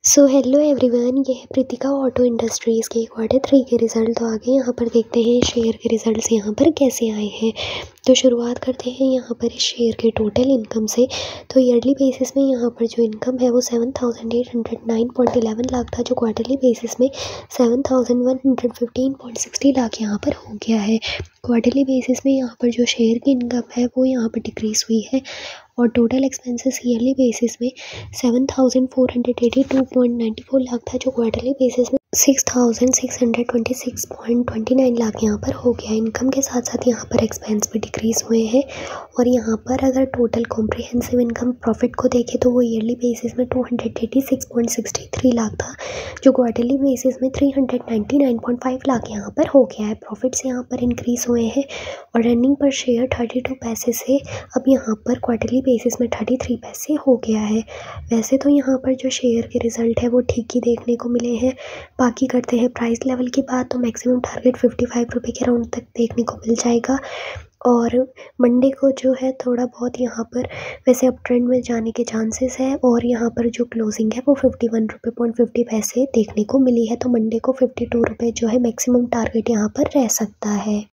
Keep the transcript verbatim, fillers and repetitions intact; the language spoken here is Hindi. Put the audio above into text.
सो हेलो एवरीवन, ये है प्रीतिका ऑटो इंडस्ट्रीज़ के क्वार्टर थ्री के रिज़ल्ट। तो आगे यहाँ पर देखते हैं शेयर के रिज़ल्ट्स यहाँ पर कैसे आए हैं। तो शुरुआत करते हैं यहाँ पर इस शेयर के टोटल इनकम से। तो ईयरली बेसिस में यहाँ पर जो इनकम है वो seven thousand eight hundred nine point eleven lakh था, जो क्वार्टरली बेसिस में seven thousand one hundred fifteen point sixty lakh यहाँ पर हो गया है। क्वार्टरली बेसिस में यहाँ पर जो शेयर की इनकम है वो यहाँ पर डिक्रीज़ हुई है और टोटल एक्सपेंसेस ईयरली बेसिस में seven thousand four hundred eighty two point ninety four lakh था, जो क्वार्टरली बेसिस में six thousand six hundred twenty six point twenty nine lakh यहाँ पर हो गया। इनकम के साथ साथ यहाँ पर एक्सपेंस भी डिक्रीज़ हुए हैं और यहाँ पर अगर टोटल कॉम्प्रिहेंसिव इनकम प्रॉफिट को देखें तो वो ईयरली बेसिस में two hundred eighty six point sixty three lakh था, जो क्वार्टरली बेसिस में three hundred ninety nine point five lakh यहाँ पर हो गया है। प्रॉफिट्स यहाँ पर इंक्रीज़ हुए हैं और रनिंग पर शेयर थर्टी टू पैसे से अब यहाँ पर क्वार्टरली बेसिस में थर्टी थ्री पैसे हो गया है। वैसे तो यहाँ पर जो शेयर के रिज़ल्ट है वो ठीक ही देखने को मिले हैं। बाकी करते हैं प्राइस लेवल की बात, तो मैक्सिमम टारगेट फिफ्टी फाइव रुपये के राउंड तक देखने को मिल जाएगा और मंडे को जो है थोड़ा बहुत यहाँ पर वैसे अप ट्रेंड में जाने के चांसेस है और यहाँ पर जो क्लोजिंग है वो फिफ्टी वन रुपये पॉइंट फिफ्टी पैसे देखने को मिली है। तो मंडे को फिफ्टी टू रुपये जो है मैक्सिमम टारगेट यहाँ पर रह सकता है।